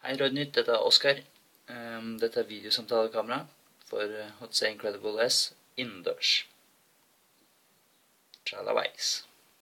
Hei Rådnytt, dette er Oskar. Dette er videosamtalekamera for HTC Incredible S innendørs. Tjalabais.